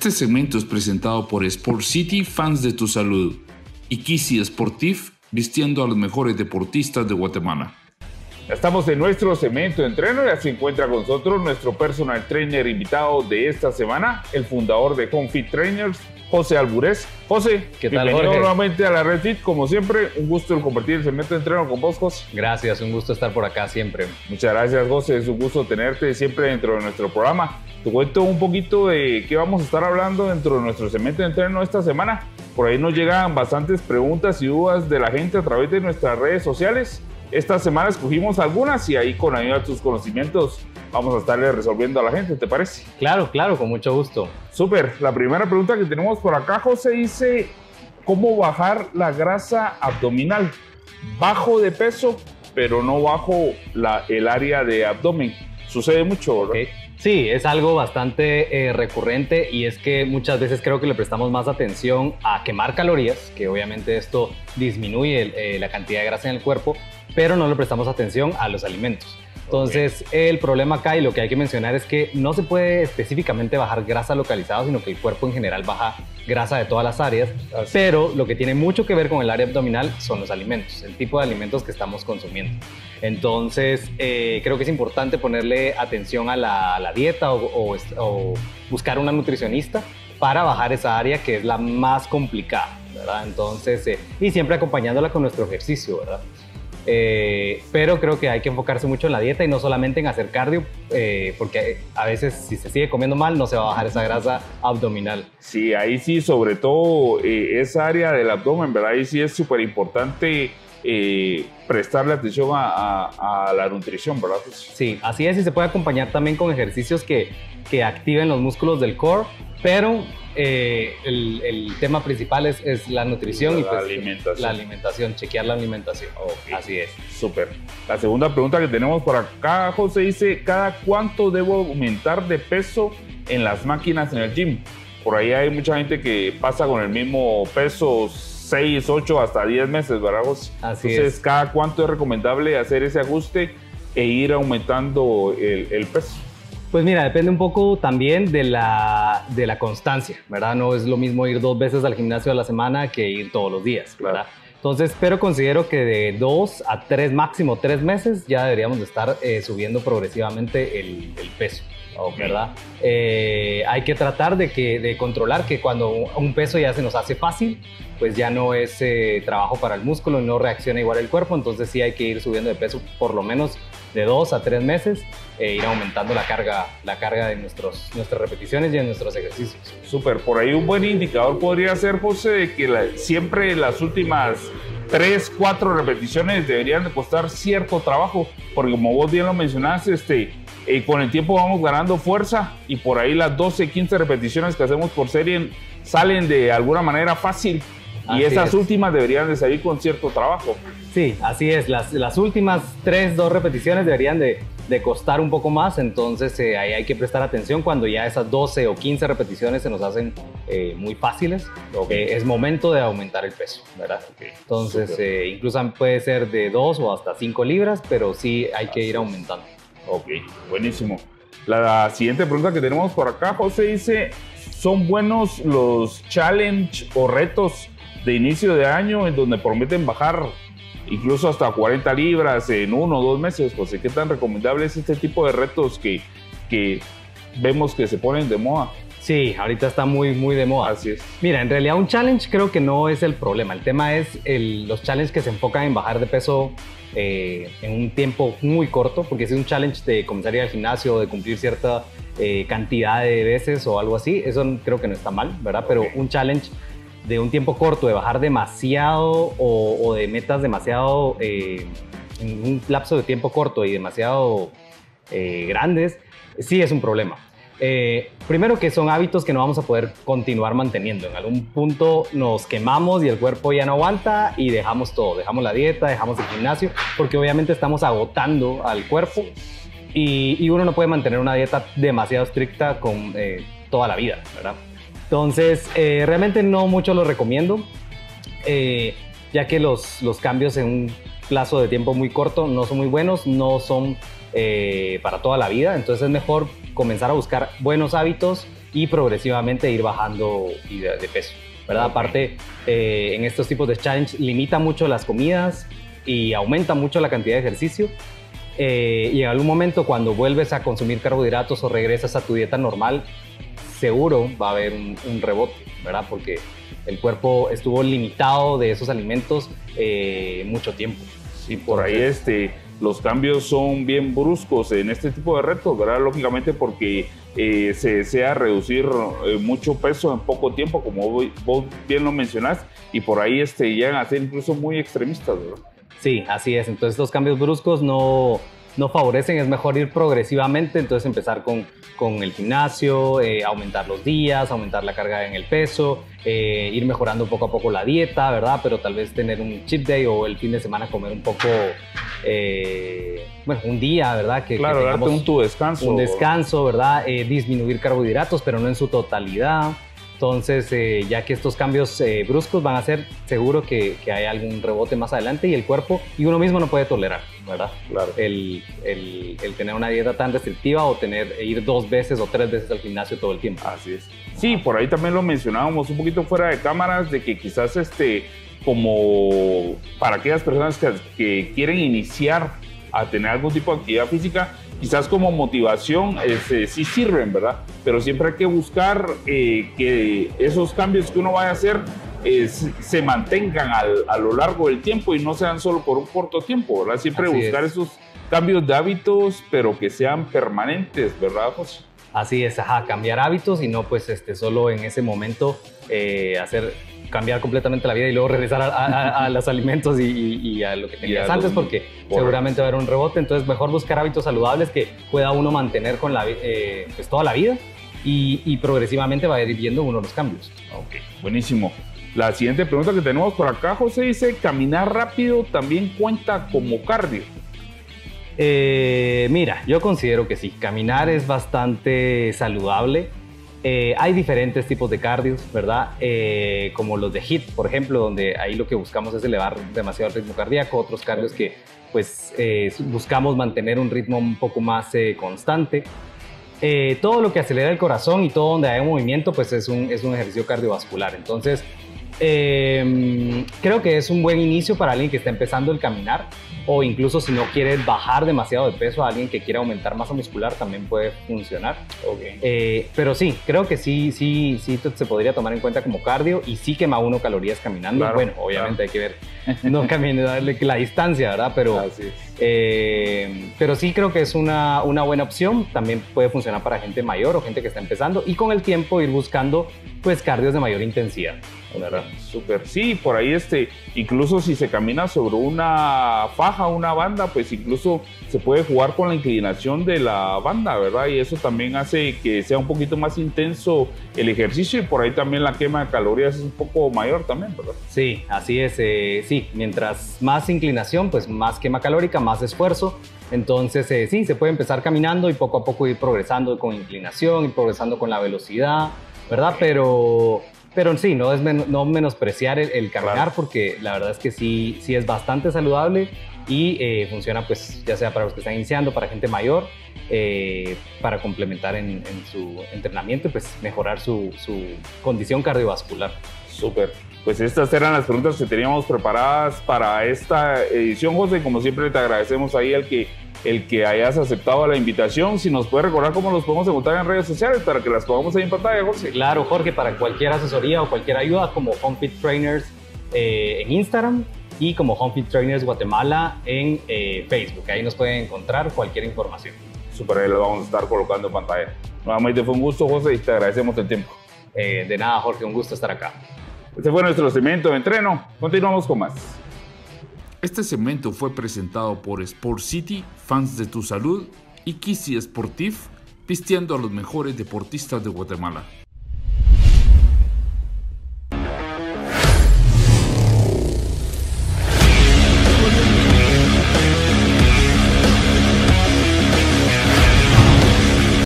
Este segmento es presentado por Sport City, fans de tu salud, y Kisi Sportif, vistiendo a los mejores deportistas de Guatemala. Estamos en nuestro segmento de entreno y se encuentra con nosotros nuestro personal trainer invitado de esta semana, el fundador de Home Fit Trainers, José Alburez. José, ¿qué tal, bienvenido Jorge? Nuevamente a la Red Fit. Como siempre, un gusto compartir el segmento de entreno con vos, José. Gracias, un gusto estar por acá siempre. Muchas gracias, José. Es un gusto tenerte siempre dentro de nuestro programa. Te cuento un poquito de qué vamos a estar hablando dentro de nuestro segmento de entreno esta semana. Por ahí nos llegan bastantes preguntas y dudas de la gente a través de nuestras redes sociales. Esta semana escogimos algunas y ahí con ayuda de tus conocimientos vamos a estarle resolviendo a la gente, ¿te parece? Claro, con mucho gusto. Súper. La primera pregunta que tenemos por acá, José, dice: ¿cómo bajar la grasa abdominal? Bajo de peso, pero no bajo el área de abdomen. Sucede mucho, ¿verdad? Okay. Sí, es algo bastante recurrente y es que muchas veces creo que le prestamos más atención a quemar calorías, que obviamente esto disminuye la cantidad de grasa en el cuerpo, pero no le prestamos atención a los alimentos. Entonces, el problema acá y lo que hay que mencionar es que no se puede específicamente bajar grasa localizada, sino que el cuerpo en general baja grasa de todas las áreas, pero lo que tiene mucho que ver con el área abdominal son los alimentos, el tipo de alimentos que estamos consumiendo. Entonces, creo que es importante ponerle atención a la dieta o buscar una nutricionista para bajar esa área que es la más complicada, ¿verdad? Entonces, y siempre acompañándola con nuestro ejercicio, ¿verdad? Pero creo que hay que enfocarse mucho en la dieta y no solamente en hacer cardio, porque a veces si se sigue comiendo mal no se va a bajar esa grasa abdominal. Sí, ahí sí, sobre todo esa área del abdomen, ¿verdad? Ahí sí es súper importante prestarle atención a la nutrición, ¿verdad? Sí, así es, y se puede acompañar también con ejercicios que activen los músculos del core, pero el tema principal es la nutrición y pues, la alimentación, chequear la alimentación. Okay. Así es. Súper. La segunda pregunta que tenemos por acá, José, dice: ¿cada cuánto debo aumentar de peso en las máquinas en el gym? Por ahí hay mucha gente que pasa con el mismo peso 6, 8, hasta 10 meses, ¿verdad, José? Así Entonces, es. ¿cada cuánto es recomendable hacer ese ajuste e ir aumentando el peso? Pues mira, depende un poco también de la constancia, ¿verdad? No es lo mismo ir 2 veces al gimnasio a la semana que ir todos los días, ¿verdad? Claro. Entonces, pero considero que de 2 a 3, máximo 3 meses, ya deberíamos de estar subiendo progresivamente el peso, ¿verdad? Hay que tratar de controlar que cuando un peso ya se nos hace fácil, pues ya no es trabajo para el músculo y no reacciona igual el cuerpo, entonces sí hay que ir subiendo de peso por lo menos de 2 a 3 meses, ir aumentando la carga de nuestras repeticiones y de nuestros ejercicios. Súper, por ahí un buen indicador podría ser, José, de que siempre las últimas 3, 4 repeticiones deberían de costar cierto trabajo, porque como vos bien lo mencionaste, con el tiempo vamos ganando fuerza y por ahí las 12, 15 repeticiones que hacemos por serie salen de alguna manera fácil. Y esas últimas deberían de salir con cierto trabajo. Sí, así es. Las últimas 3, 2 repeticiones deberían de costar un poco más. Entonces ahí hay que prestar atención cuando ya esas 12 o 15 repeticiones se nos hacen muy fáciles. Es momento de aumentar el peso, ¿verdad? Entonces incluso puede ser de 2 o hasta 5 libras, pero sí hay que ir aumentando. Ok, buenísimo. La siguiente pregunta que tenemos por acá, José, dice: ¿son buenos los challenge o retos de inicio de año en donde prometen bajar incluso hasta 40 libras en 1 o 2 meses? José, ¿qué tan recomendable es este tipo de retos que vemos que se ponen de moda? Sí, ahorita está muy de moda. Así es. Mira, en realidad un challenge creo que no es el problema. El tema es los challenges que se enfocan en bajar de peso en un tiempo muy corto, porque si es un challenge de comenzar a ir al gimnasio o de cumplir cierta cantidad de veces o algo así, eso creo que no está mal, ¿verdad? Pero un challenge de un tiempo corto, de bajar demasiado o de metas demasiado en un lapso de tiempo corto y demasiado grandes, sí es un problema. Primero que son hábitos que no vamos a poder continuar manteniendo. En algún punto nos quemamos y el cuerpo ya no aguanta y dejamos todo. Dejamos la dieta, dejamos el gimnasio, porque obviamente estamos agotando al cuerpo y uno no puede mantener una dieta demasiado estricta con toda la vida, ¿verdad? Entonces, realmente no mucho lo recomiendo, ya que los cambios en un plazo de tiempo muy corto no son muy buenos, no son para toda la vida. Entonces es mejor comenzar a buscar buenos hábitos y progresivamente ir bajando de peso, ¿verdad? Aparte, en estos tipos de challenge limita mucho las comidas y aumenta mucho la cantidad de ejercicio. Y en algún momento cuando vuelves a consumir carbohidratos o regresas a tu dieta normal, seguro va a haber un rebote, ¿verdad? Porque el cuerpo estuvo limitado de esos alimentos mucho tiempo. Sí, por ahí los cambios son bien bruscos en este tipo de retos, ¿verdad? Lógicamente porque se desea reducir mucho peso en poco tiempo, como vos bien lo mencionás, y por ahí llegan a ser incluso muy extremistas, ¿verdad? Sí, así es. Entonces los cambios bruscos no favorecen, es mejor ir progresivamente, entonces empezar con el gimnasio, aumentar los días, aumentar la carga en el peso, ir mejorando poco a poco la dieta, ¿verdad? Pero tal vez tener un cheat day o el fin de semana comer un poco, bueno, un día, ¿verdad? Claro, que darte tu descanso. Un descanso, ¿verdad? Disminuir carbohidratos, pero no en su totalidad. Entonces, ya que estos cambios bruscos van a hacer seguro que hay algún rebote más adelante y el cuerpo y uno mismo no puede tolerar, ¿verdad? Claro. El tener una dieta tan restrictiva o ir 2 veces o 3 veces al gimnasio todo el tiempo. Así es. Sí, por ahí también lo mencionábamos un poquito fuera de cámaras, de que quizás como para aquellas personas que quieren iniciar a tener algún tipo de actividad física, quizás como motivación sí sirven, ¿verdad? Pero siempre hay que buscar que esos cambios que uno vaya a hacer se mantengan a lo largo del tiempo y no sean solo por un corto tiempo, ¿verdad? Siempre Así buscar es. esos cambios de hábitos, pero que sean permanentes, ¿verdad, José? Así es, cambiar hábitos y no pues solo en ese momento cambiar completamente la vida y luego regresar a los alimentos y a lo que tenías antes, porque seguramente va a haber un rebote. Entonces mejor buscar hábitos saludables que pueda uno mantener con pues toda la vida y progresivamente va a ir viendo uno los cambios. Ok, buenísimo. La siguiente pregunta que tenemos por acá, José, dice, ¿caminar rápido también cuenta como cardio? Mira, yo considero que sí, caminar es bastante saludable. Hay diferentes tipos de cardios, ¿verdad? Como los de HIIT, por ejemplo, donde ahí lo que buscamos es elevar demasiado el ritmo cardíaco. Otros cardios que pues buscamos mantener un ritmo un poco más constante. Todo lo que acelera el corazón y todo donde hay movimiento pues es un ejercicio cardiovascular. Entonces creo que es un buen inicio para alguien que está empezando el caminar, o incluso si no quieres bajar demasiado de peso, a alguien que quiera aumentar masa muscular también puede funcionar. Okay. Pero sí, creo que sí se podría tomar en cuenta como cardio y sí quema uno calorías caminando. Claro, bueno, obviamente hay que ver, no caminar la distancia, ¿verdad? Pero sí creo que es una buena opción. También puede funcionar para gente mayor o gente que está empezando y con el tiempo ir buscando pues cardios de mayor intensidad. ¿Verdad? Súper. Sí, por ahí incluso si se camina sobre una faja, una banda, pues incluso se puede jugar con la inclinación de la banda, ¿verdad? Y eso también hace que sea un poquito más intenso el ejercicio y por ahí también la quema de calorías es un poco mayor también, ¿verdad? Sí, así es. Sí, mientras más inclinación, pues más quema calórica, más esfuerzo. Entonces, sí, se puede empezar caminando y poco a poco ir progresando con inclinación, ir progresando con la velocidad, ¿verdad? Pero sí, no menospreciar el caminar, claro, porque la verdad es que sí es bastante saludable y funciona pues ya sea para los que están iniciando, para gente mayor, para complementar en su entrenamiento y pues mejorar su condición cardiovascular. Súper. Pues estas eran las preguntas que teníamos preparadas para esta edición, José. Como siempre te agradecemos ahí el que hayas aceptado la invitación. Si nos puedes recordar cómo los podemos encontrar en redes sociales para que las pongamos ahí en pantalla, José. Claro, Jorge, para cualquier asesoría o cualquier ayuda, como HomeFit Trainers en Instagram y como HomeFit Trainers Guatemala en Facebook. Ahí nos pueden encontrar cualquier información. Súper, ahí lo vamos a estar colocando en pantalla. Nuevamente fue un gusto, José, y te agradecemos el tiempo. De nada, Jorge, un gusto estar acá. Este fue nuestro segmento de entreno. Continuamos con más. Este segmento fue presentado por Sport City, Fans de tu Salud, y Kisi Sportif, vistiendo a los mejores deportistas de Guatemala.